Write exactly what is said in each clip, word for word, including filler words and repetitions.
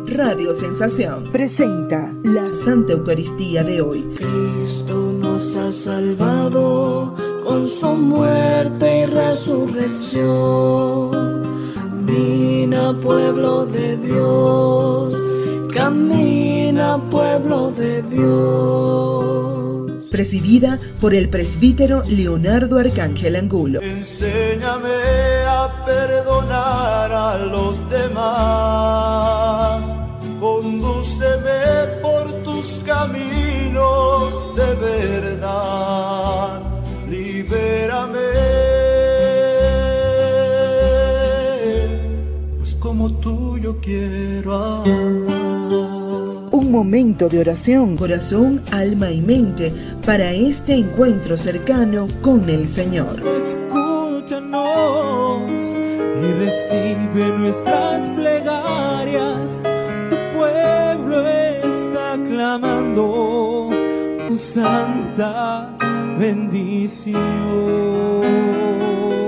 Radio Sensación presenta la Santa Eucaristía de hoy. Cristo nos ha salvado con su muerte y resurrección. Camina, pueblo de Dios, camina, pueblo de Dios. Presidida por el presbítero Leonardo Arcángel Angulo. Enséñame a perdonar a los demás, condúceme por tus caminos de verdad, libérame, pues como tú yo quiero amar. Un momento de oración, corazón, alma y mente para este encuentro cercano con el Señor. Escúchanos y recibe nuestras plegarias. Tu pueblo está clamando tu santa bendición.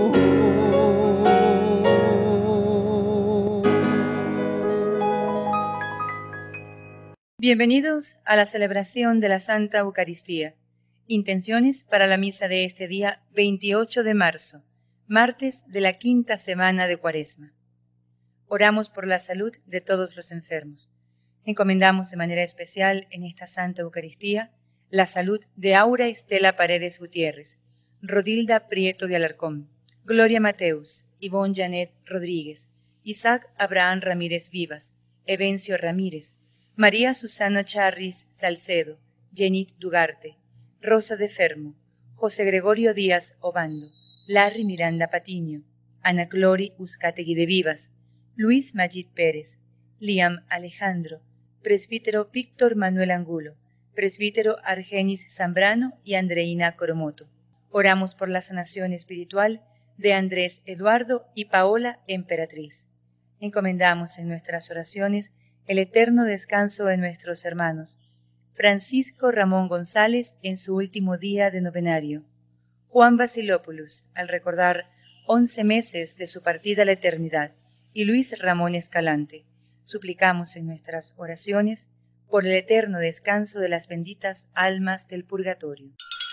Bienvenidos a la celebración de la Santa Eucaristía. Intenciones para la misa de este día veintiocho de marzo, martes de la quinta semana de Cuaresma. Oramos por la salud de todos los enfermos. Encomendamos de manera especial en esta Santa Eucaristía la salud de Aura Estela Paredes Gutiérrez, Rodilda Prieto de Alarcón, Gloria Mateus, Ivonne Janet Rodríguez, Isaac Abraham Ramírez Vivas, Evencio Ramírez, María Susana Charris Salcedo, Jenit Dugarte, Rosa de Fermo, José Gregorio Díaz Obando, Larry Miranda Patiño, Ana Clori Uzcategui de Vivas, Luis Magid Pérez, Liam Alejandro, presbítero Víctor Manuel Angulo, presbítero Argenis Zambrano y Andreina Coromoto. Oramos por la sanación espiritual de Andrés Eduardo y Paola Emperatriz. Encomendamos en nuestras oraciones el eterno descanso de nuestros hermanos, Francisco Ramón González en su último día de novenario, Juan Basilopoulos al recordar once meses de su partida a la eternidad, y Luis Ramón Escalante. Suplicamos en nuestras oraciones por el eterno descanso de las benditas almas del purgatorio.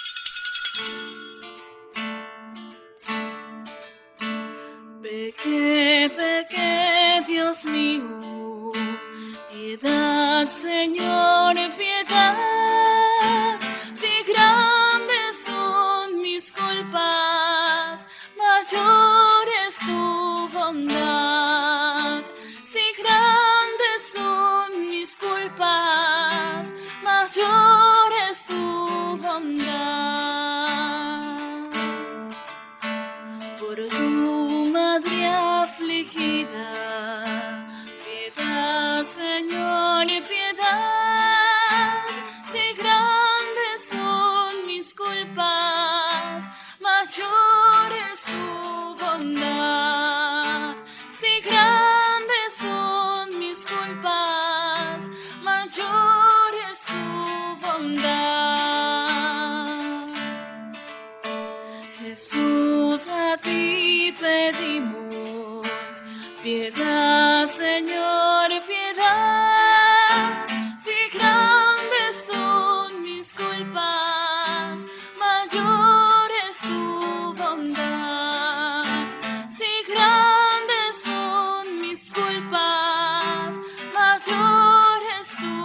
Pequé, pequé, Dios mío. Piedad, Señor, piedad, si grandes son mis culpas, mayor es tu bondad. Si grandes son mis culpas, mayor es tu bondad. Por tu madre afligida, Señor, piedad, si grandes son mis culpas, mayor es tu bondad. Si grandes son mis culpas, mayor es tu bondad. Jesús, a ti pedimos piedad, Señor, piedad, si grandes son mis culpas, mayor es tu bondad. Si grandes son mis culpas, mayor es tu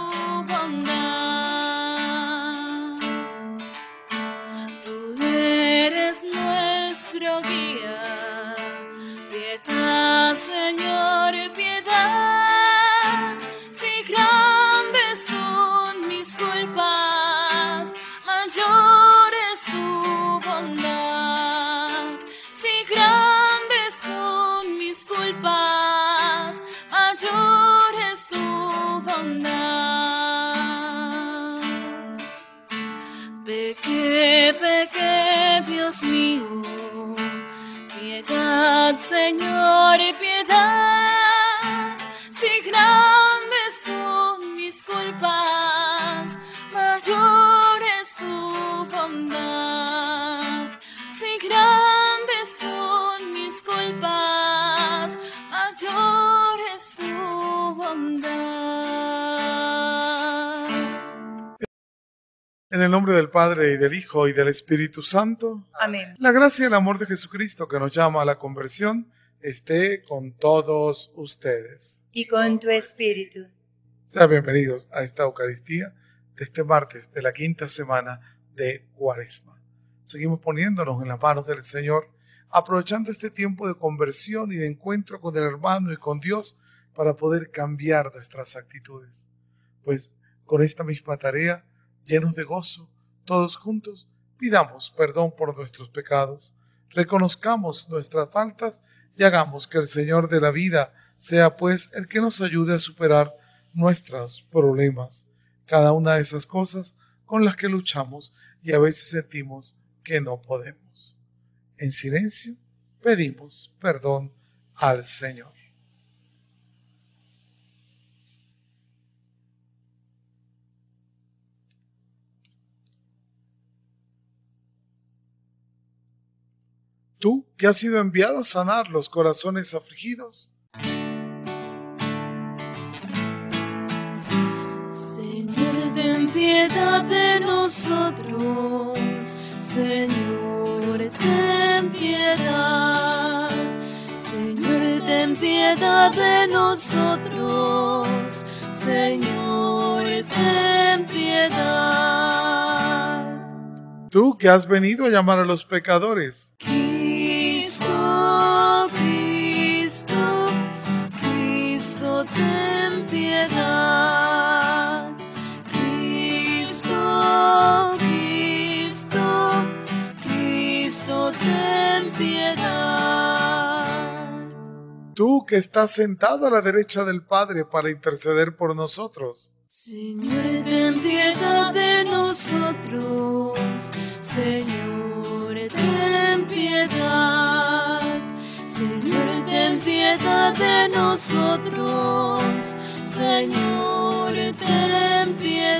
bondad. Tú eres nuestro guía, piedad, Señor, piedad. En el nombre del Padre, y del Hijo, y del Espíritu Santo. Amén. La gracia y el amor de Jesucristo, que nos llama a la conversión, esté con todos ustedes. Y con tu espíritu. Sean bienvenidos a esta Eucaristía de este martes de la quinta semana de Cuaresma. Seguimos poniéndonos en las manos del Señor, aprovechando este tiempo de conversión y de encuentro con el hermano y con Dios para poder cambiar nuestras actitudes. Pues con esta misma tarea, llenos de gozo, todos juntos, pidamos perdón por nuestros pecados, reconozcamos nuestras faltas y hagamos que el Señor de la vida sea pues el que nos ayude a superar nuestros problemas, cada una de esas cosas con las que luchamos y a veces sentimos que no podemos. En silencio pedimos perdón al Señor. Tú, que has sido enviado a sanar los corazones afligidos. Señor, ten piedad de nosotros. Señor, ten piedad. Señor, ten piedad de nosotros. Señor, ten piedad. Tú, que has venido a llamar a los pecadores. Ten piedad, Cristo, Cristo, Cristo, ten piedad. Tú que estás sentado a la derecha del Padre para interceder por nosotros. Señor, ten piedad de nosotros. Señor, ten piedad. Señor, ten piedad de nosotros. Señor, ten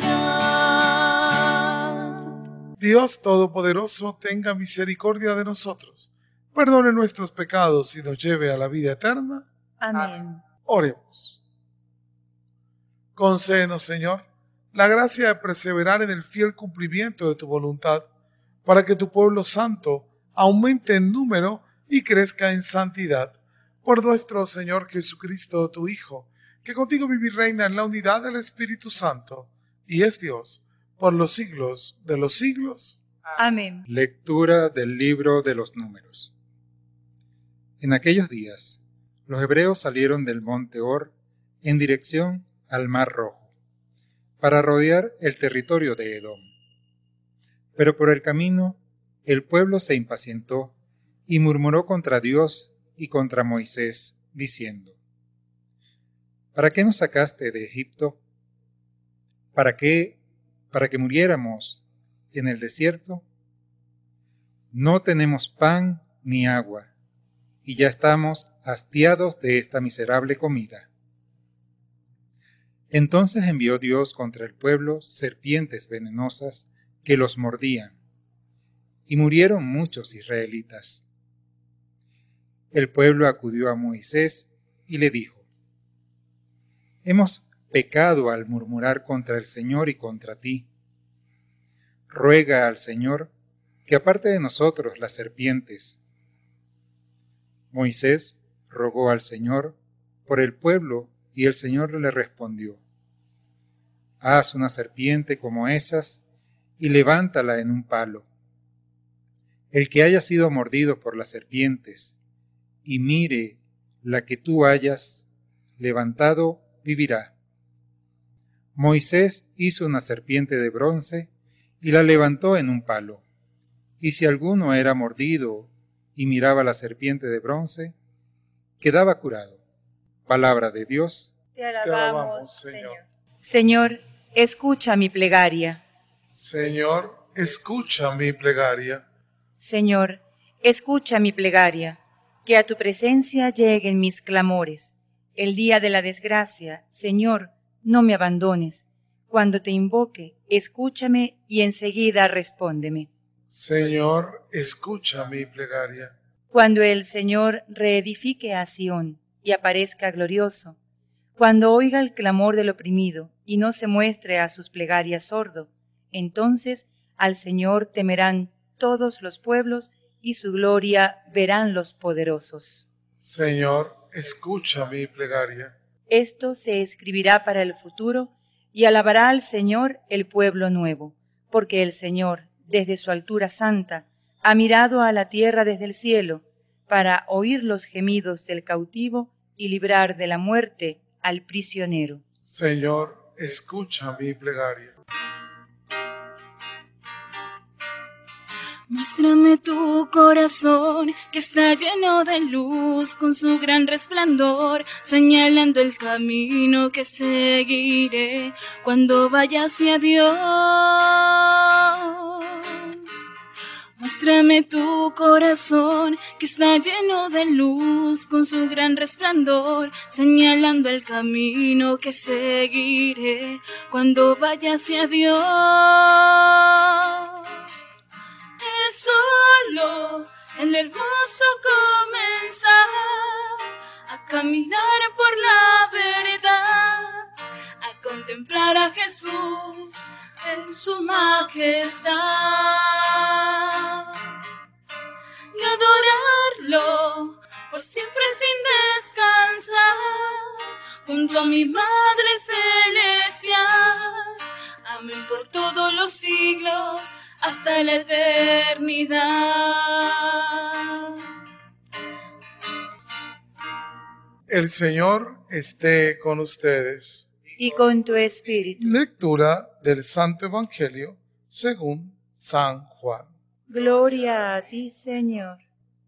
piedad. Dios Todopoderoso, tenga misericordia de nosotros, perdone nuestros pecados y nos lleve a la vida eterna. Amén. Oremos. Concédenos, Señor, la gracia de perseverar en el fiel cumplimiento de tu voluntad, para que tu pueblo santo aumente en número y crezca en santidad, por nuestro Señor Jesucristo, tu Hijo, que contigo vive y reina en la unidad del Espíritu Santo, y es Dios, por los siglos de los siglos. Amén. Lectura del libro de los Números. En aquellos días, los hebreos salieron del monte Hor en dirección al Mar Rojo, para rodear el territorio de Edom. Pero por el camino, el pueblo se impacientó y murmuró contra Dios y contra Moisés, diciendo: ¿Para qué nos sacaste de Egipto? ¿Para qué? ¿Para que muriéramos en el desierto? No tenemos pan ni agua, y ya estamos hastiados de esta miserable comida. Entonces envió Dios contra el pueblo serpientes venenosas que los mordían, y murieron muchos israelitas. El pueblo acudió a Moisés y le dijo: Hemos pecado al murmurar contra el Señor y contra ti. Ruega al Señor que aparte de nosotros las serpientes. Moisés rogó al Señor por el pueblo y el Señor le respondió: Haz una serpiente como esas y levántala en un palo. El que haya sido mordido por las serpientes y mire la que tú hayas levantado, vivirá. Moisés hizo una serpiente de bronce y la levantó en un palo. Y si alguno era mordido y miraba la serpiente de bronce, quedaba curado. Palabra de Dios. Te alabamos, Te alabamos, Señor. Señor. Señor, escucha mi plegaria. Señor, escucha mi plegaria. Señor, escucha mi plegaria, que a tu presencia lleguen mis clamores. El día de la desgracia, Señor, no me abandones. Cuando te invoque, escúchame y enseguida respóndeme. Señor, escucha mi plegaria. Cuando el Señor reedifique a Sión y aparezca glorioso, cuando oiga el clamor del oprimido y no se muestre a sus plegarias sordo, Entonces al Señor temerán todos los pueblos y su gloria verán los poderosos. Señor, escucha mi plegaria. Esto se escribirá para el futuro y alabará al Señor el pueblo nuevo, porque el Señor, desde su altura santa, ha mirado a la tierra desde el cielo para oír los gemidos del cautivo y librar de la muerte al prisionero. Señor, escucha mi plegaria. Muéstrame tu corazón que está lleno de luz con su gran resplandor, señalando el camino que seguiré cuando vaya hacia Dios. Muéstrame tu corazón que está lleno de luz con su gran resplandor, señalando el camino que seguiré cuando vaya hacia Dios. Es solo el hermoso comenzar a caminar por la verdad, a contemplar a Jesús en su majestad y adorarlo por siempre sin descansar, junto a mi Madre Celestial. Amén por todos los siglos, hasta la eternidad. El Señor esté con ustedes. Y con tu espíritu. Lectura del Santo Evangelio según San Juan. Gloria a ti, Señor.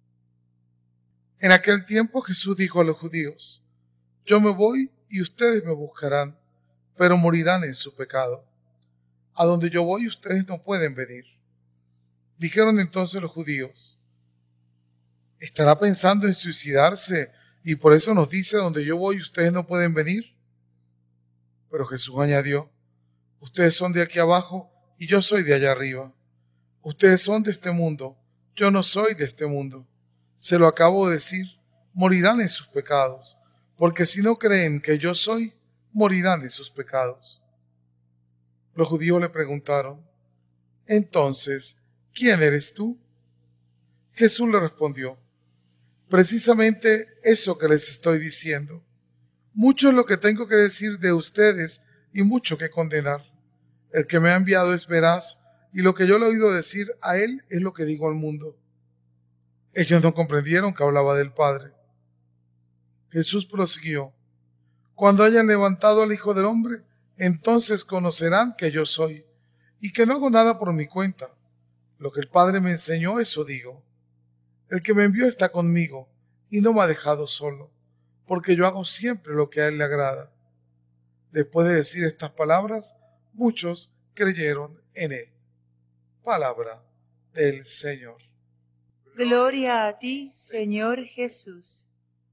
En aquel tiempo Jesús dijo a los judíos: Yo me voy y ustedes me buscarán, pero morirán en su pecado. A donde yo voy ustedes no pueden venir. Dijeron entonces los judíos: ¿estará pensando en suicidarse y por eso nos dice donde yo voy ustedes no pueden venir? Pero Jesús añadió: ustedes son de aquí abajo y yo soy de allá arriba. Ustedes son de este mundo, yo no soy de este mundo. Se lo acabo de decir, morirán en sus pecados, porque si no creen que yo soy, morirán en sus pecados. Los judíos le preguntaron: entonces, ¿quién eres tú? Jesús le respondió: precisamente eso que les estoy diciendo. Mucho es lo que tengo que decir de ustedes y mucho que condenar. El que me ha enviado es veraz, y lo que yo le he oído decir a él es lo que digo al mundo. Ellos no comprendieron que hablaba del Padre. Jesús prosiguió: cuando hayan levantado al Hijo del Hombre, entonces conocerán que yo soy, y que no hago nada por mi cuenta. Lo que el Padre me enseñó, eso digo. El que me envió está conmigo, y no me ha dejado solo, porque yo hago siempre lo que a él le agrada. Después de decir estas palabras, muchos creyeron en él. Palabra del Señor. Gloria a ti, Señor Jesús.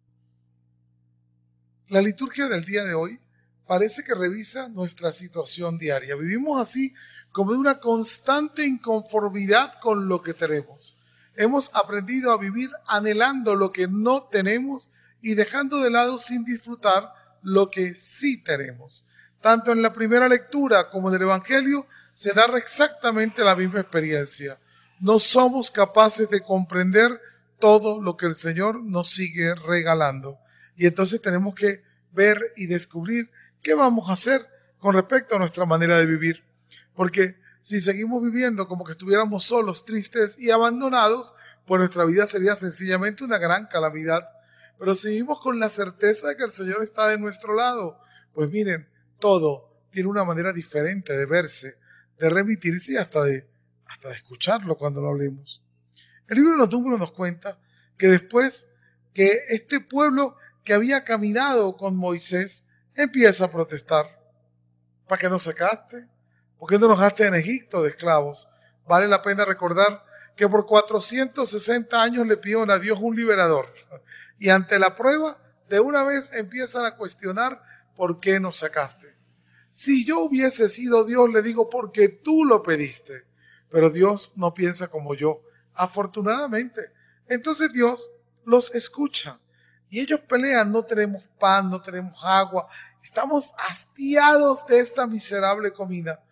La liturgia del día de hoy parece que revisa nuestra situación diaria. Vivimos así como en una constante inconformidad con lo que tenemos. Hemos aprendido a vivir anhelando lo que no tenemos y dejando de lado sin disfrutar lo que sí tenemos. Tanto en la primera lectura como en el Evangelio se da exactamente la misma experiencia. No somos capaces de comprender todo lo que el Señor nos sigue regalando. Y entonces tenemos que ver y descubrir qué vamos a hacer con respecto a nuestra manera de vivir. Porque si seguimos viviendo como que estuviéramos solos, tristes y abandonados, pues nuestra vida sería sencillamente una gran calamidad. Pero si vivimos con la certeza de que el Señor está de nuestro lado, pues miren, todo tiene una manera diferente de verse, de remitirse y hasta de, hasta de escucharlo cuando lo hablemos. El libro de los Números nos cuenta que después que este pueblo que había caminado con Moisés empieza a protestar. ¿Para qué nos sacaste? ¿Por qué no nos dejaste en Egipto de esclavos? Vale la pena recordar que por cuatrocientos sesenta años le pidieron a Dios un liberador. Y ante la prueba, de una vez empiezan a cuestionar por qué nos sacaste. Si yo hubiese sido Dios, le digo, porque tú lo pediste. Pero Dios no piensa como yo, afortunadamente. Entonces Dios los escucha. Y ellos pelean: no tenemos pan, no tenemos agua. Estamos hastiados de esta miserable comida.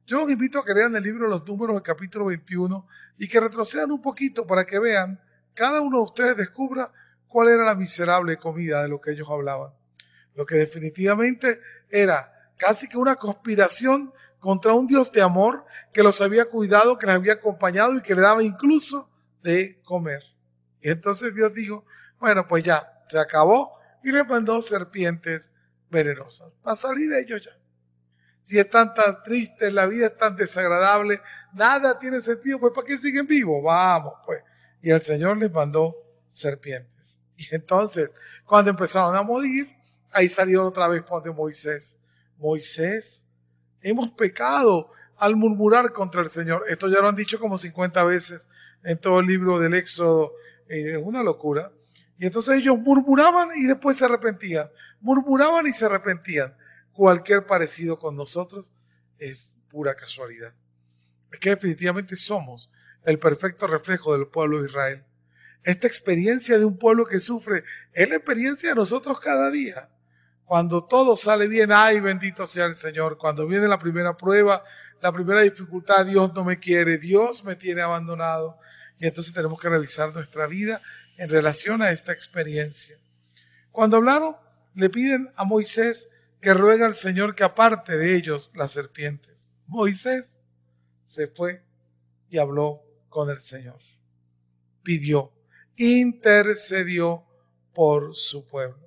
Yo los invito a que lean el libro de los Números, el capítulo veintiuno, y que retrocedan un poquito para que vean, cada uno de ustedes descubra cuál era la miserable comida de lo que ellos hablaban. Lo que definitivamente era casi que una conspiración contra un Dios de amor que los había cuidado, que les había acompañado y que le daba incluso de comer. Y entonces Dios dijo, bueno, pues ya, se acabó, y les mandó serpientes venenosas para salir de ellos ya. Si están tan tristes, la vida es tan desagradable, nada tiene sentido, pues ¿para qué siguen vivos? Vamos, pues. Y el Señor les mandó serpientes. Y entonces, cuando empezaron a morir, ahí salieron otra vez de Moisés. Moisés, hemos pecado al murmurar contra el Señor. Esto ya lo han dicho como cincuenta veces en todo el libro del Éxodo. Eh, es una locura. Y entonces ellos murmuraban y después se arrepentían. Murmuraban y se arrepentían. Cualquier parecido con nosotros es pura casualidad. Es que definitivamente somos el perfecto reflejo del pueblo de Israel. Esta experiencia de un pueblo que sufre es la experiencia de nosotros cada día. Cuando todo sale bien, ay, bendito sea el Señor. Cuando viene la primera prueba, la primera dificultad, Dios no me quiere, Dios me tiene abandonado. Y entonces tenemos que revisar nuestra vida en relación a esta experiencia. Cuando hablaron, le piden a Moisés que ruega al Señor que aparte de ellos las serpientes. Moisés se fue y habló con el Señor. Pidió, intercedió por su pueblo.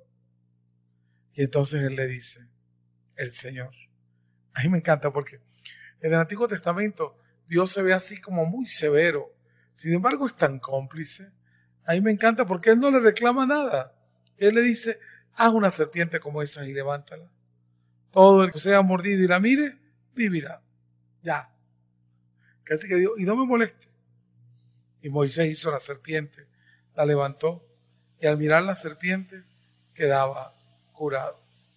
Y entonces él le dice, el Señor. A mí me encanta porque en el Antiguo Testamento Dios se ve así como muy severo. Sin embargo es tan cómplice. A mí me encanta porque él no le reclama nada. Él le dice, haz una serpiente como esa y levántala. Todo el que sea mordido y la mire, vivirá. Ya. Casi que digo, y no me moleste. Y Moisés hizo la serpiente, la levantó, y al mirar la serpiente quedaba curado.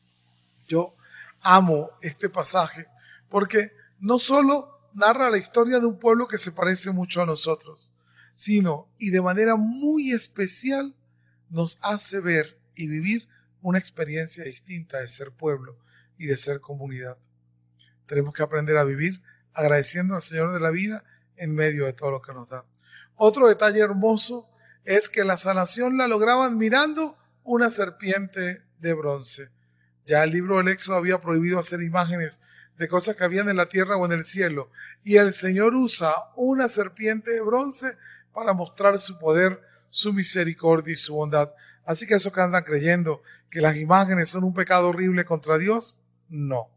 Yo amo este pasaje porque no solo narra la historia de un pueblo que se parece mucho a nosotros, sino, y de manera muy especial, nos hace ver y vivir una experiencia distinta de ser pueblo y de ser comunidad. Tenemos que aprender a vivir agradeciendo al Señor de la vida en medio de todo lo que nos da. Otro detalle hermoso es que la sanación la lograban mirando una serpiente de bronce. Ya el libro del Éxodo había prohibido hacer imágenes de cosas que habían en la tierra o en el cielo. Y el Señor usa una serpiente de bronce para mostrar su poder, su misericordia y su bondad. Así que esos que andan creyendo que las imágenes son un pecado horrible contra Dios, no.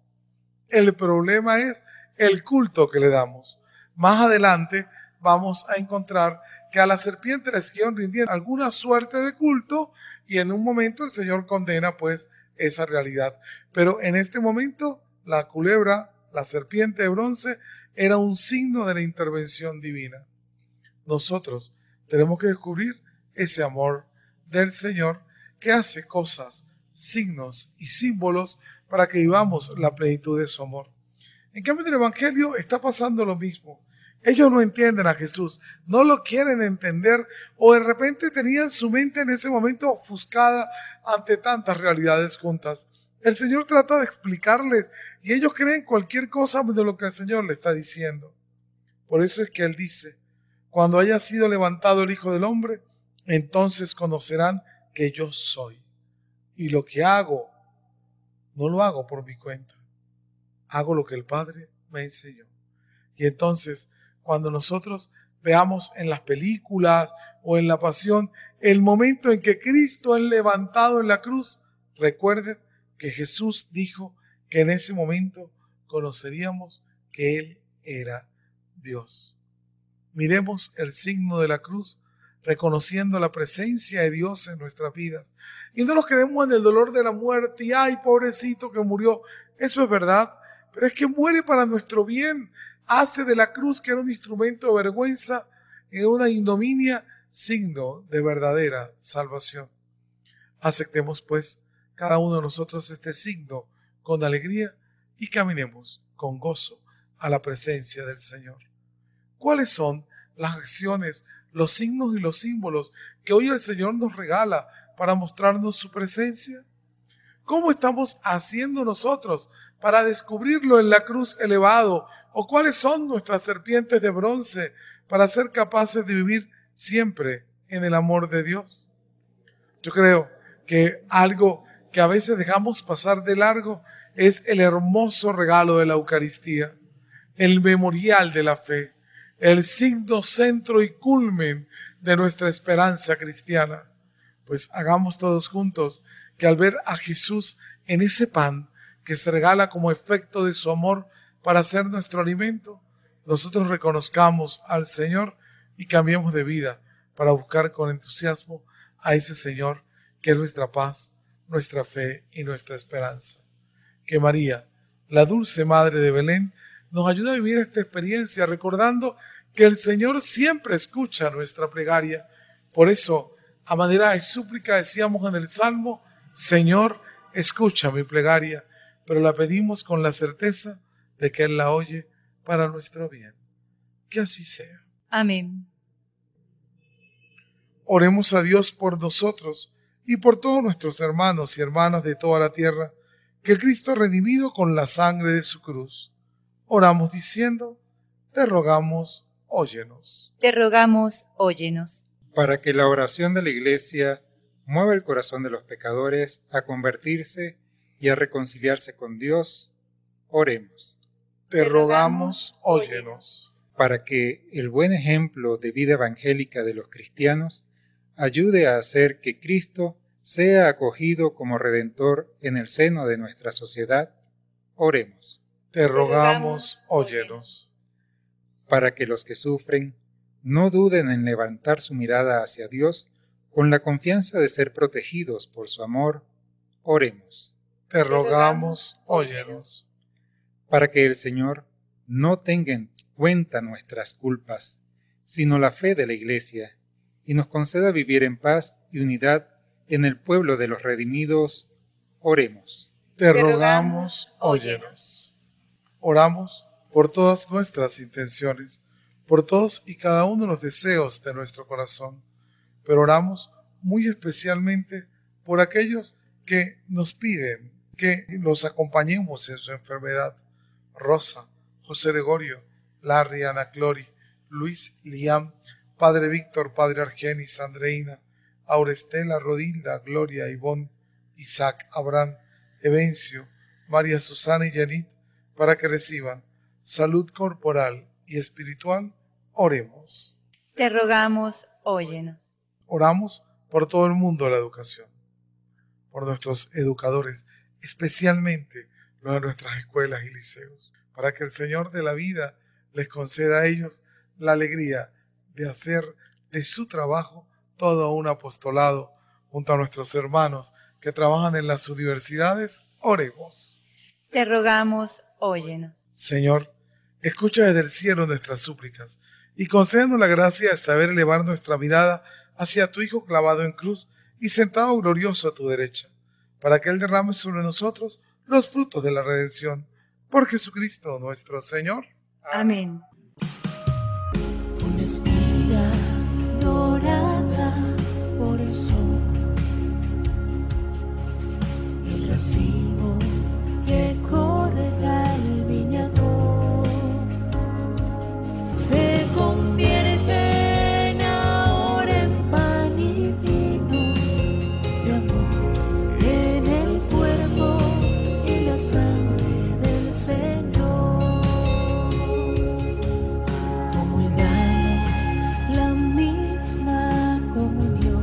El problema es el culto que le damos. Más adelante vamos a encontrar que a la serpiente le siguieron rindiendo alguna suerte de culto y en un momento el Señor condena pues esa realidad. Pero en este momento la culebra, la serpiente de bronce, era un signo de la intervención divina. Nosotros tenemos que descubrir ese amor del Señor que hace cosas, signos y símbolos para que vivamos la plenitud de su amor. En cambio, en el Evangelio está pasando lo mismo. Ellos no entienden a Jesús, no lo quieren entender o de repente tenían su mente en ese momento ofuscada ante tantas realidades juntas. El Señor trata de explicarles y ellos creen cualquier cosa de lo que el Señor le está diciendo. Por eso es que Él dice, cuando haya sido levantado el Hijo del Hombre, entonces conocerán que yo soy. Y lo que hago, no lo hago por mi cuenta. Hago lo que el Padre me enseñó. Y entonces, cuando nosotros veamos en las películas o en la pasión el momento en que Cristo es levantado en la cruz, recuerden que Jesús dijo que en ese momento conoceríamos que Él era Dios. Miremos el signo de la cruz, reconociendo la presencia de Dios en nuestras vidas. Y no nos quedemos en el dolor de la muerte y ¡ay, pobrecito que murió! Eso es verdad, pero es que muere para nuestro bien. Hace de la cruz, que era un instrumento de vergüenza, en una ignominia, signo de verdadera salvación. Aceptemos pues cada uno de nosotros este signo con alegría y caminemos con gozo a la presencia del Señor. ¿Cuáles son las acciones, los signos y los símbolos que hoy el Señor nos regala para mostrarnos su presencia? ¿Cómo estamos haciendo nosotros para descubrirlo en la cruz elevado? ¿O cuáles son nuestras serpientes de bronce para ser capaces de vivir siempre en el amor de Dios? Yo creo que algo que a veces dejamos pasar de largo es el hermoso regalo de la Eucaristía, el memorial de la fe, el signo, centro y culmen de nuestra esperanza cristiana. Pues hagamos todos juntos que al ver a Jesús en ese pan que se regala como efecto de su amor para ser nuestro alimento, nosotros reconozcamos al Señor y cambiemos de vida para buscar con entusiasmo a ese Señor que es nuestra paz, nuestra fe y nuestra esperanza. Que María, la dulce Madre de Belén, nos ayude a vivir esta experiencia recordando que el Señor siempre escucha nuestra plegaria. Por eso, a manera de súplica decíamos en el Salmo, Señor, escucha mi plegaria, pero la pedimos con la certeza de que Él la oye para nuestro bien. Que así sea. Amén. Oremos a Dios por nosotros y por todos nuestros hermanos y hermanas de toda la tierra, que Cristo ha redimido con la sangre de su cruz. Oramos diciendo, te rogamos, óyenos. Te rogamos, óyenos. Para que la oración de la Iglesia mueva el corazón de los pecadores a convertirse y a reconciliarse con Dios, oremos. Te rogamos, óyenos. Para que el buen ejemplo de vida evangélica de los cristianos ayude a hacer que Cristo sea acogido como Redentor en el seno de nuestra sociedad, oremos. Te rogamos, óyenos. Para que los que sufren no duden en levantar su mirada hacia Dios con la confianza de ser protegidos por su amor, oremos. Te rogamos, óyenos. Para que el Señor no tenga en cuenta nuestras culpas, sino la fe de la Iglesia, y nos conceda vivir en paz y unidad en el pueblo de los redimidos, oremos. Te rogamos, óyenos. Oramos por todas nuestras intenciones, por todos y cada uno de los deseos de nuestro corazón, pero oramos muy especialmente por aquellos que nos piden que los acompañemos en su enfermedad. Rosa, José Gregorio, Larry, Ana Clori, Luis, Liam, Padre Víctor, Padre Argenis, Andreina, Aurestela, Rodilda, Gloria, Ivonne, Isaac, Abraham, Evencio, María Susana y Yanit, para que reciban salud corporal y espiritual, oremos. Te rogamos, óyenos. Oramos por todo el mundo de la educación, por nuestros educadores, especialmente los de nuestras escuelas y liceos, para que el Señor de la vida les conceda a ellos la alegría de hacer de su trabajo todo un apostolado junto a nuestros hermanos que trabajan en las universidades. Oremos. Te rogamos, óyenos. Señor, escucha desde el cielo nuestras súplicas y concédenos la gracia de saber elevar nuestra mirada hacia tu Hijo clavado en cruz y sentado glorioso a tu derecha, para que Él derrame sobre nosotros los frutos de la redención. Por Jesucristo nuestro Señor. Amén. Una espiga dorada por el sol, el racimo que corta el viñador se convierte en ahora en pan y vino de amor en el cuerpo y la sangre del Señor. Comulgamos la misma comunión,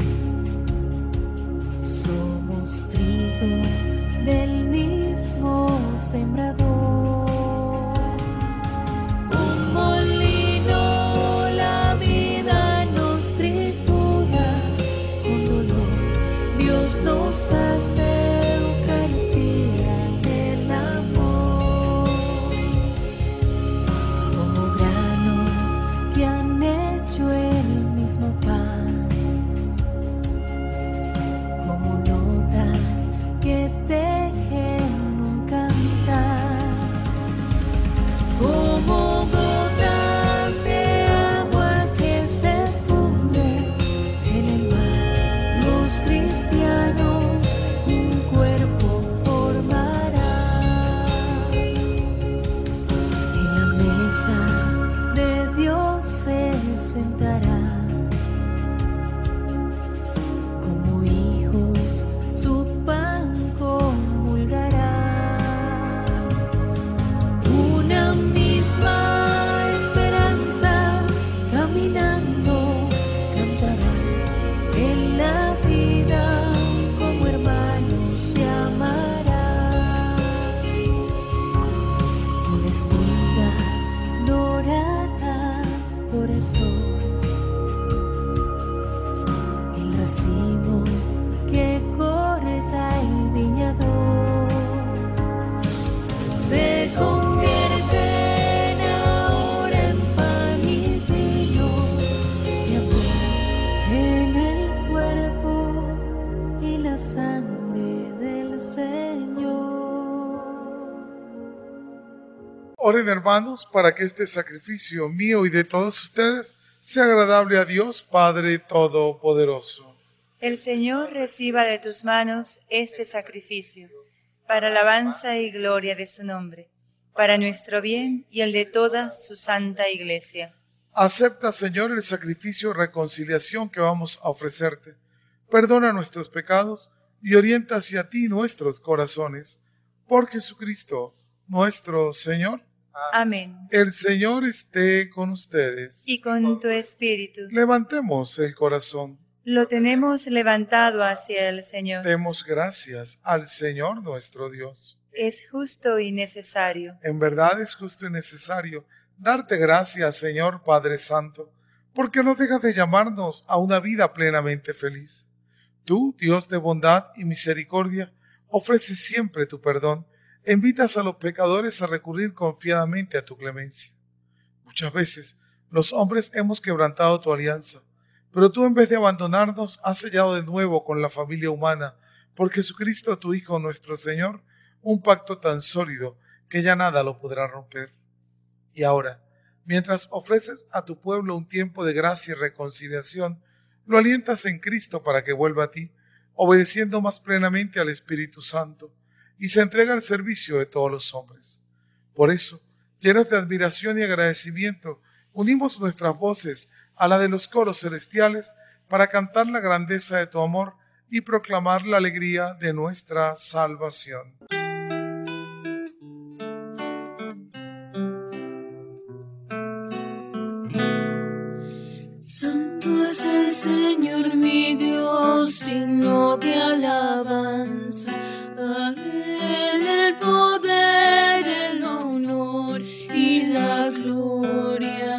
somos trigo del mismo sembrador. Un molino la vida nos tritura, con dolor Dios nos hace Eucaristía en el amor. Como granos que han hecho el mismo pan, como notas que tejen un cantar. Oren, hermanos, para que este sacrificio mío y de todos ustedes sea agradable a Dios Padre Todopoderoso. El Señor reciba de tus manos este sacrificio, para alabanza y gloria de su nombre, para nuestro bien y el de toda su santa Iglesia. Acepta, Señor, el sacrificio de reconciliación que vamos a ofrecerte. Perdona nuestros pecados y orienta hacia ti nuestros corazones. Por Jesucristo, nuestro Señor. Amén. El Señor esté con ustedes. Y con tu espíritu. Levantemos el corazón. Lo tenemos levantado hacia el Señor. Demos gracias al Señor nuestro Dios. Es justo y necesario. En verdad es justo y necesario darte gracias, Señor Padre Santo, porque no dejas de llamarnos a una vida plenamente feliz. Tú, Dios de bondad y misericordia, ofreces siempre tu perdón e invitas a los pecadores a recurrir confiadamente a tu clemencia. Muchas veces los hombres hemos quebrantado tu alianza, pero tú, en vez de abandonarnos, has sellado de nuevo con la familia humana, por Jesucristo tu Hijo nuestro Señor, un pacto tan sólido que ya nada lo podrá romper. Y ahora, mientras ofreces a tu pueblo un tiempo de gracia y reconciliación, lo alientas en Cristo para que vuelva a ti, obedeciendo más plenamente al Espíritu Santo, y se entrega al servicio de todos los hombres. Por eso, llenos de admiración y agradecimiento, unimos nuestras voces a la de los coros celestiales para cantar la grandeza de tu amor y proclamar la alegría de nuestra salvación. Santo es el Señor mi Dios, digno de alabanza. A Él el poder, el honor y la gloria.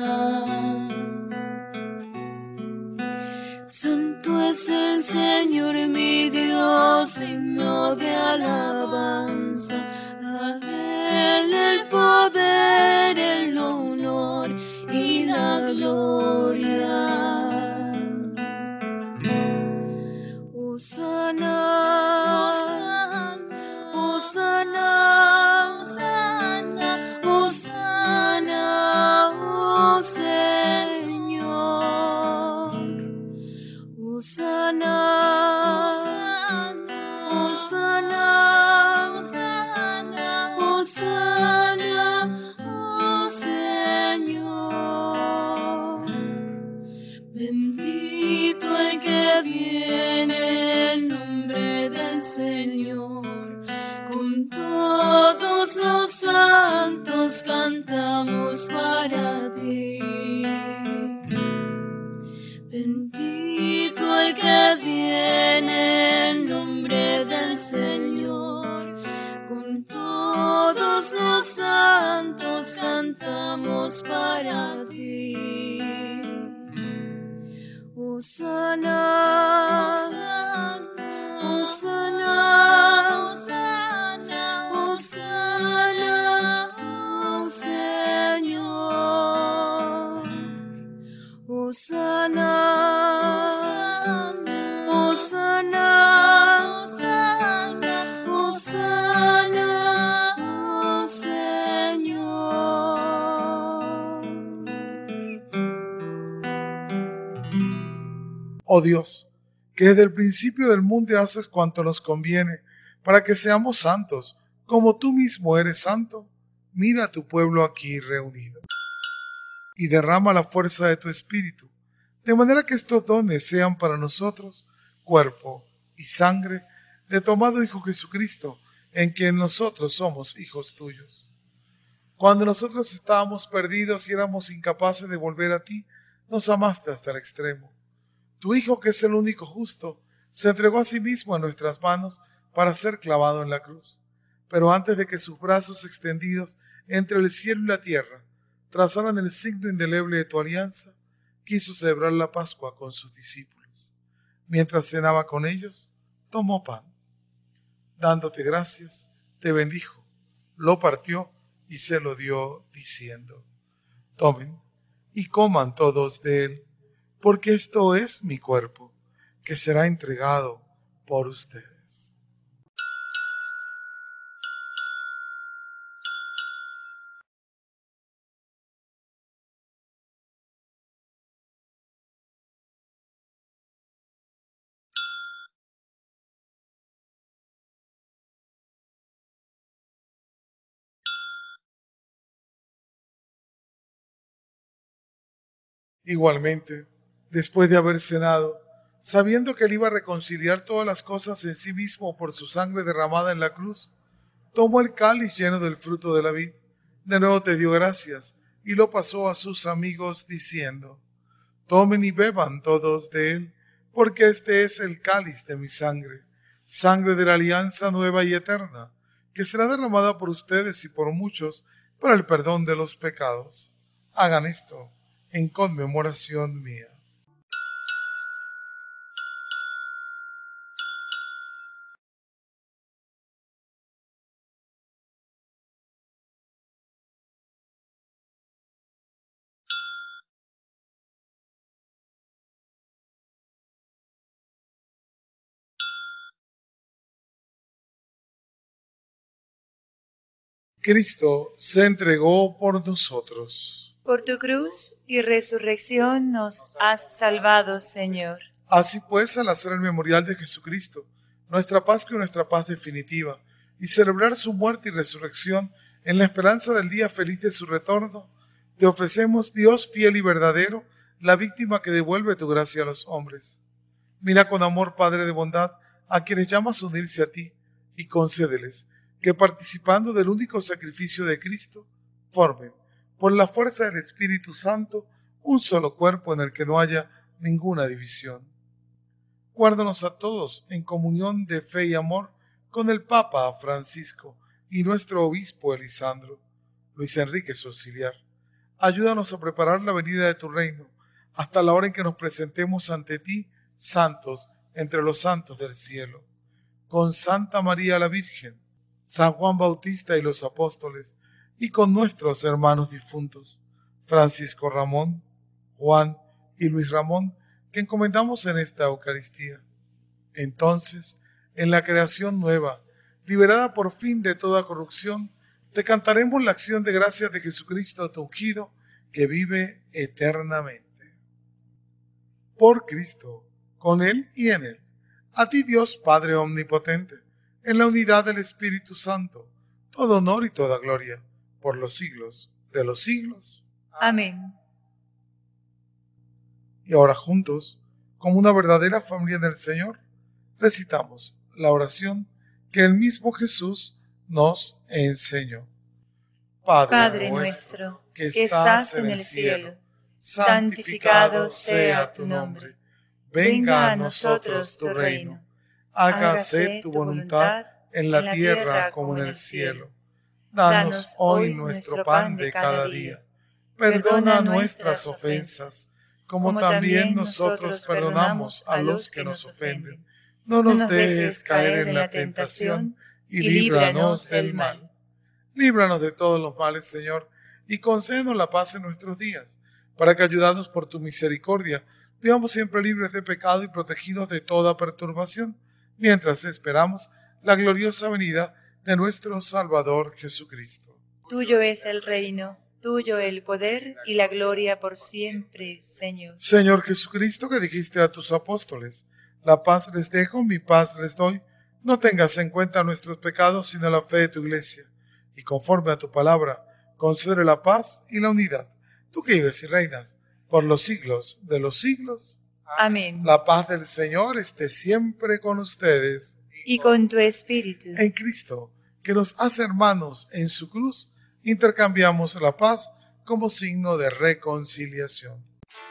Santo es el Señor mi Dios, digno de alabanza. A Él el poder, el honor y la gloria. Hosana, Hosana, Hosana, Hosana, oh Señor. Hosana, Hosana, Hosana, Hosana, oh Señor. Bendito el que viene en nombre del Señor. Con todos los santos cantamos para ti. Bendito el que viene en nombre del Señor. Con todos los santos cantamos para ti. Hosana, Hosana, Hosana, Hosana, oh Señor. Hosana, Hosana, Hosana, Hosana, oh Señor. Oh Dios, que desde el principio del mundo haces cuanto nos conviene, para que seamos santos, como tú mismo eres santo, mira a tu pueblo aquí reunido. Y derrama la fuerza de tu Espíritu, de manera que estos dones sean para nosotros cuerpo y sangre de tu amado Hijo Jesucristo, en quien nosotros somos hijos tuyos. Cuando nosotros estábamos perdidos y éramos incapaces de volver a ti, nos amaste hasta el extremo. Tu Hijo, que es el único justo, se entregó a sí mismo en nuestras manos para ser clavado en la cruz. Pero antes de que sus brazos extendidos entre el cielo y la tierra trazaran el signo indeleble de tu alianza, quiso celebrar la Pascua con sus discípulos. Mientras cenaba con ellos, tomó pan. Dándote gracias, te bendijo, lo partió y se lo dio diciendo: tomen y coman todos de él, porque esto es mi cuerpo, que será entregado por ustedes. Igualmente, después de haber cenado, sabiendo que él iba a reconciliar todas las cosas en sí mismo por su sangre derramada en la cruz, tomó el cáliz lleno del fruto de la vid, de nuevo te dio gracias y lo pasó a sus amigos diciendo: tomen y beban todos de él, porque este es el cáliz de mi sangre, sangre de la alianza nueva y eterna, que será derramada por ustedes y por muchos para el perdón de los pecados. Hagan esto en conmemoración mía. Cristo se entregó por nosotros. Por tu cruz y resurrección nos has salvado, Señor. Así pues, al hacer el memorial de Jesucristo, nuestra Pascua y nuestra paz definitiva, y celebrar su muerte y resurrección en la esperanza del día feliz de su retorno, te ofrecemos, Dios fiel y verdadero, la víctima que devuelve tu gracia a los hombres. Mira con amor, Padre de bondad, a quienes llamas a unirse a ti, y concédeles que, participando del único sacrificio de Cristo, formen, por la fuerza del Espíritu Santo, un solo cuerpo en el que no haya ninguna división. Guárdanos a todos en comunión de fe y amor con el Papa Francisco y nuestro Obispo Elisandro, Luis Enrique su auxiliar. Ayúdanos a preparar la venida de tu reino, hasta la hora en que nos presentemos ante ti, santos entre los santos del cielo. Con Santa María la Virgen, San Juan Bautista y los apóstoles, y con nuestros hermanos difuntos, Francisco Ramón, Juan y Luis Ramón, que encomendamos en esta Eucaristía. Entonces, en la creación nueva, liberada por fin de toda corrupción, te cantaremos la acción de gracias de Jesucristo tu ungido, que vive eternamente. Por Cristo, con Él y en Él, a ti Dios Padre Omnipotente, en la unidad del Espíritu Santo, todo honor y toda gloria, por los siglos de los siglos. Amén. Y ahora juntos, como una verdadera familia del Señor, recitamos la oración que el mismo Jesús nos enseñó. Padre, Padre nuestro, que estás en el cielo, santificado sea tu nombre. Venga a nosotros tu reino. Hágase tu voluntad en la tierra como en el cielo. Danos hoy nuestro pan de cada día. Perdona nuestras ofensas, como también nosotros perdonamos a los que nos ofenden. No nos dejes caer en la tentación y líbranos del mal. Líbranos de todos los males, Señor, y concédenos la paz en nuestros días, para que, ayudados por tu misericordia, vivamos siempre libres de pecado y protegidos de toda perturbación, mientras esperamos la gloriosa venida de nuestro Salvador Jesucristo. Tuyo es el reino, tuyo el poder y la gloria por siempre, Señor. Señor Jesucristo, que dijiste a tus apóstoles: la paz les dejo, mi paz les doy. No tengas en cuenta nuestros pecados, sino la fe de tu iglesia. Y conforme a tu palabra, concede la paz y la unidad. Tú que vives y reinas por los siglos de los siglos. Amén. La paz del Señor esté siempre con ustedes. Y con tu espíritu. En Cristo, que nos hace hermanos en su cruz, intercambiamos la paz como signo de reconciliación.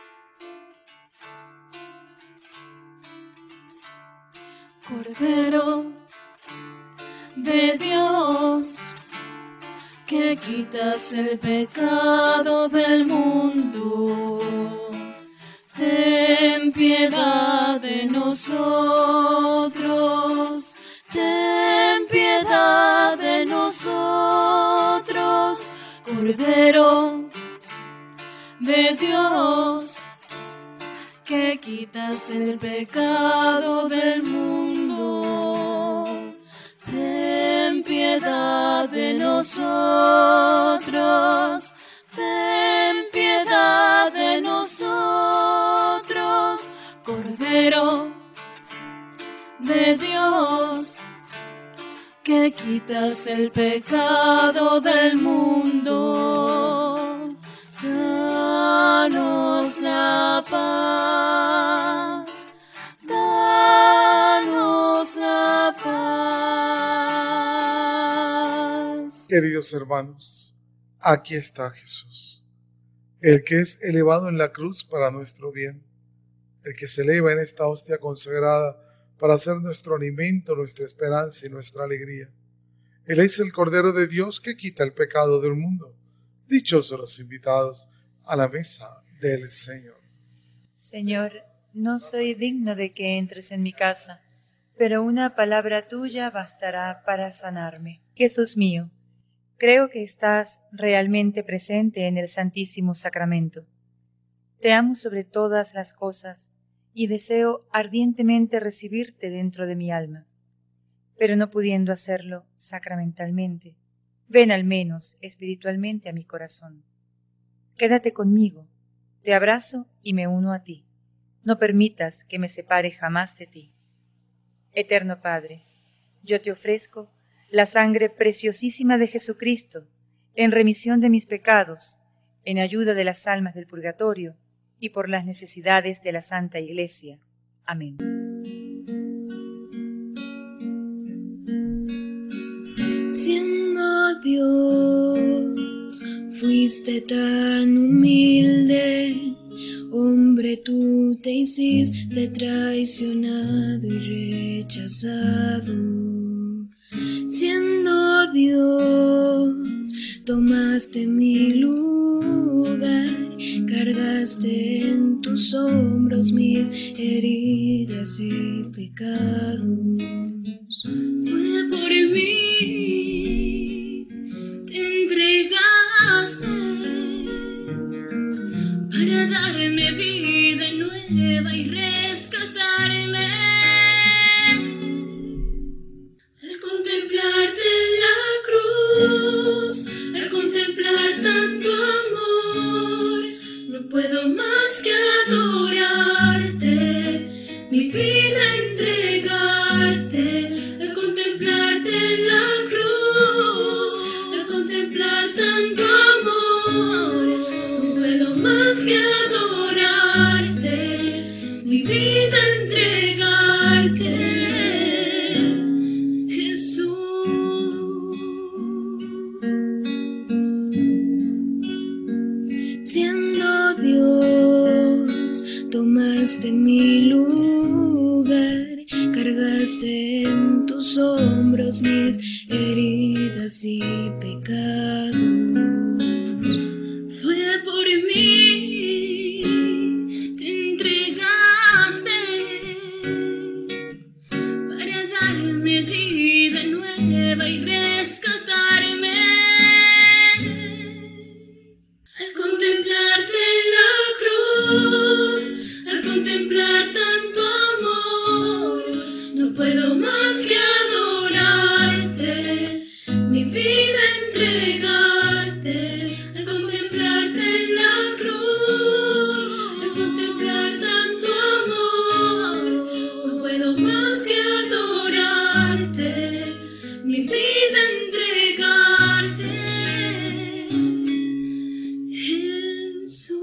Cordero de Dios, que quitas el pecado del mundo, ten piedad de nosotros, ten piedad de nosotros. Cordero de Dios, que quitas el pecado del mundo, ten piedad de nosotros, ten piedad de nosotros. Cordero de Dios, que quitas el pecado del mundo, ten danos la paz, danos la paz. Queridos hermanos, aquí está Jesús, el que es elevado en la cruz para nuestro bien, el que se eleva en esta hostia consagrada para ser nuestro alimento, nuestra esperanza y nuestra alegría. Él es el Cordero de Dios que quita el pecado del mundo. Dichosos los invitados a la mesa del Señor. Señor, no soy digno de que entres en mi casa, pero una palabra tuya bastará para sanarme. Jesús mío, creo que estás realmente presente en el Santísimo Sacramento. Te amo sobre todas las cosas y deseo ardientemente recibirte dentro de mi alma. Pero no pudiendo hacerlo sacramentalmente, ven al menos espiritualmente a mi corazón. Quédate conmigo, te abrazo y me uno a ti. No permitas que me separe jamás de ti. Eterno Padre, yo te ofrezco la sangre preciosísima de Jesucristo en remisión de mis pecados, en ayuda de las almas del purgatorio y por las necesidades de la Santa Iglesia. Amén. Siendo Dios, fuiste tan humilde, hombre tú te hiciste traicionado y rechazado. Siendo Dios, tomaste mi lugar, cargaste en tus hombros mis heridas y pecados. Fue por mí, te entregaste para darme vida nueva y rescatarme. Al contemplarte en la cruz, al contemplar tanto amor, no puedo más que adorarte, mi vida entregarte. Al contemplarte en la cruz, al contemplar tanto amor, no puedo más que adorarte, mi vida entregarte, Jesús. Siendo Dios, tomaste mi lugar, cargaste en tus hombros mis heridas y pecados. Fue por mí, te entregaste para darme vida nueva y rescatarme. Al contemplarte en la cruz, al contemplar tanto amor, no puedo más que adorarte, mi vida entregarte. Al contemplarte en la cruz, al contemplar tanto amor, no puedo más que adorarte, mi vida entregarte, Jesús.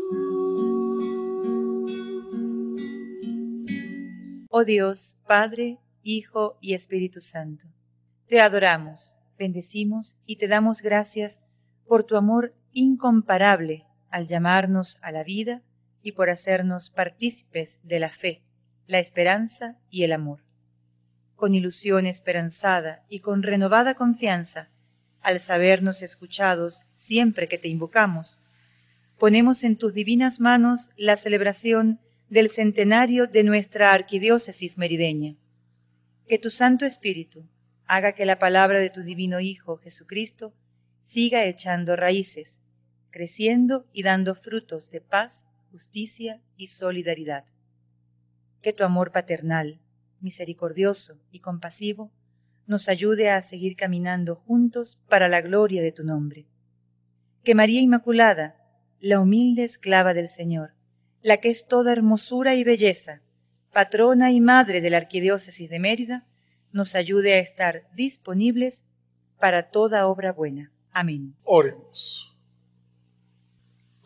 Oh Dios, Padre, Hijo y Espíritu Santo, te adoramos, bendecimos y te damos gracias por tu amor incomparable al llamarnos a la vida y por hacernos partícipes de la fe, la esperanza y el amor. Con ilusión esperanzada y con renovada confianza, al sabernos escuchados siempre que te invocamos, ponemos en tus divinas manos la celebración del centenario de nuestra arquidiócesis merideña. Que tu Santo Espíritu haga que la palabra de tu divino Hijo Jesucristo siga echando raíces, creciendo y dando frutos de paz, justicia y solidaridad. Que tu amor paternal, misericordioso y compasivo nos ayude a seguir caminando juntos para la gloria de tu nombre. Que María Inmaculada, la humilde esclava del Señor, la que es toda hermosura y belleza, patrona y madre de la Arquidiócesis de Mérida, nos ayude a estar disponibles para toda obra buena. Amén. Oremos.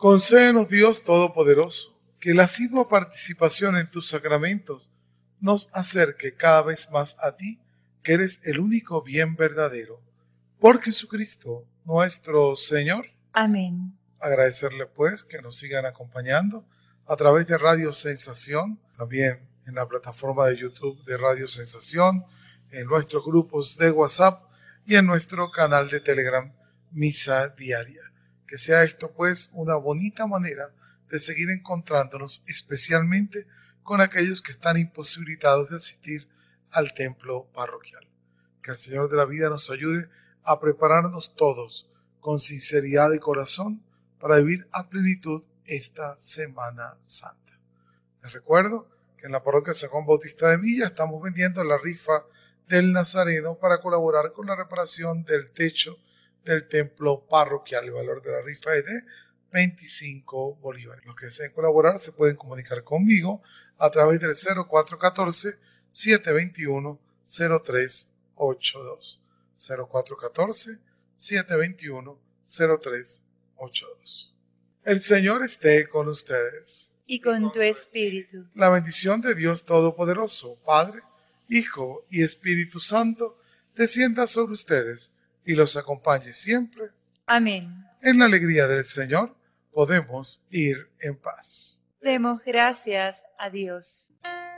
Concédenos, Dios Todopoderoso, que la asidua participación en tus sacramentos nos acerque cada vez más a ti, que eres el único bien verdadero. Por Jesucristo nuestro Señor. Amén. Agradecerle pues que nos sigan acompañando a través de Radio Sensación, también en la plataforma de YouTube de Radio Sensación, en nuestros grupos de WhatsApp y en nuestro canal de Telegram Misa Diaria. Que sea esto pues una bonita manera de seguir encontrándonos, especialmente con aquellos que están imposibilitados de asistir al templo parroquial. Que el Señor de la vida nos ayude a prepararnos todos con sinceridad de corazón para vivir a plenitud esta Semana Santa. Les recuerdo que en la parroquia San Juan Bautista de Villa estamos vendiendo la rifa del Nazareno para colaborar con la reparación del techo del templo parroquial. El valor de la rifa es de veinticinco bolívares. Los que deseen colaborar se pueden comunicar conmigo a través del cero cuatro uno cuatro, siete dos uno, cero tres ocho dos. cero cuatro uno cuatro, siete dos uno, cero tres ocho dos. El Señor esté con ustedes. Y con tu espíritu. La bendición de Dios Todopoderoso, Padre, Hijo y Espíritu Santo, descienda sobre ustedes y los acompañe siempre. Amén. En la alegría del Señor podemos ir en paz. Demos gracias a Dios.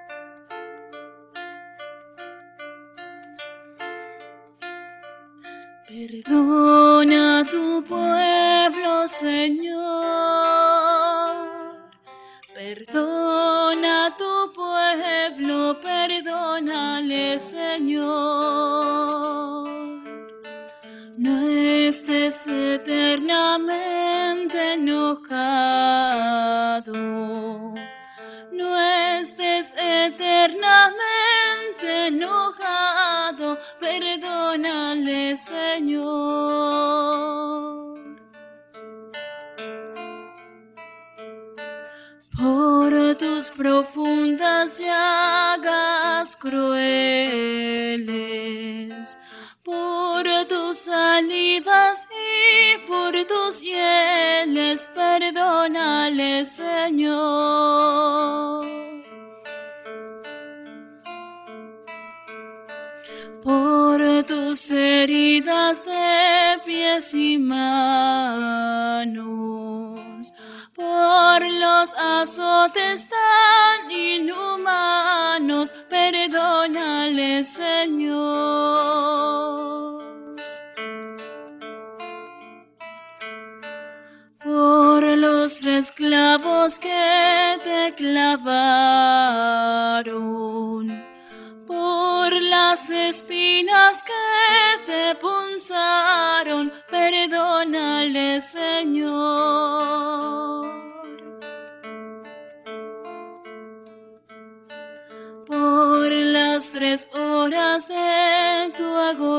Perdona a tu pueblo, Señor. Perdona a tu pueblo, perdónale, Señor. No estés eternamente enojado. No estés eternamente enojado. Perdónale, Señor. Por tus profundas llagas crueles, por tus salivas y por tus hieles, perdónale, Señor. Por tus heridas de pies y manos, por los azotes tan inhumanos, perdónale, Señor. Por los tres clavos que te clavaron, por las espinas que te punzaron, perdónale, Señor. Por las tres horas de tu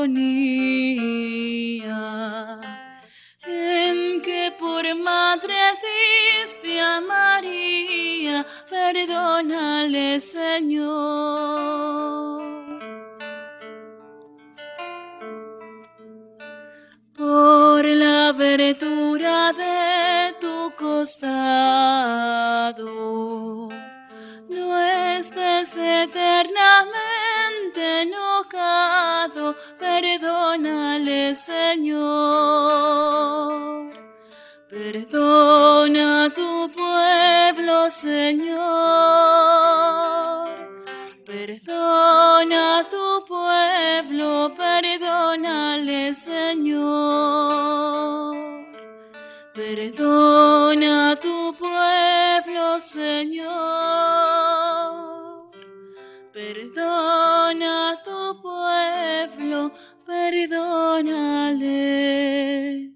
agonía, en que por madre diste a María, perdónale, Señor. Por la abertura de tu costado, no estés eternamente enojado, perdónale, Señor. Perdona a tu pueblo, Señor. Perdona a tu pueblo, perdónale, Señor. Perdona a tu pueblo, Señor. Perdona a tu pueblo, perdónale,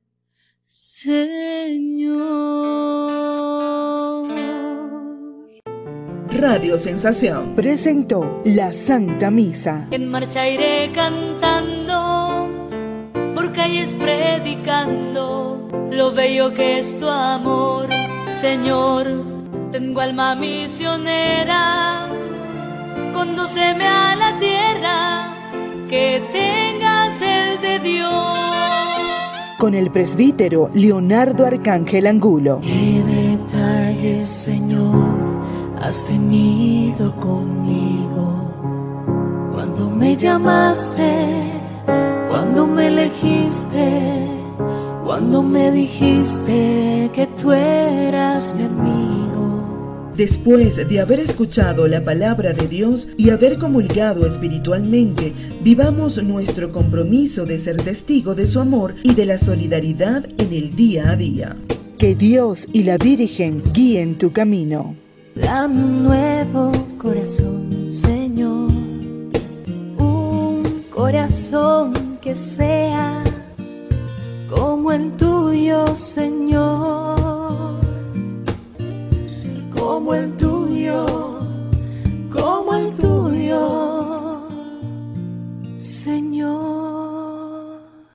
Señor. Radio Sensación presentó la Santa Misa. En marcha iré cantando, por calles predicando, lo bello que es tu amor, Señor. Tengo alma misionera, condúceme a la tierra, que tenga sed de Dios. con el presbítero Leonardo Arcángel Angulo. ¿Qué detalles, Señor, has tenido conmigo? Cuando me llamaste, cuando me elegiste, cuando me dijiste que tú eras mi amigo. Después de haber escuchado la palabra de Dios y haber comulgado espiritualmente, vivamos nuestro compromiso de ser testigo de su amor y de la solidaridad en el día a día. Que Dios y la Virgen guíen tu camino. Dame un nuevo corazón, Señor, un corazón que sea como el tuyo, Señor.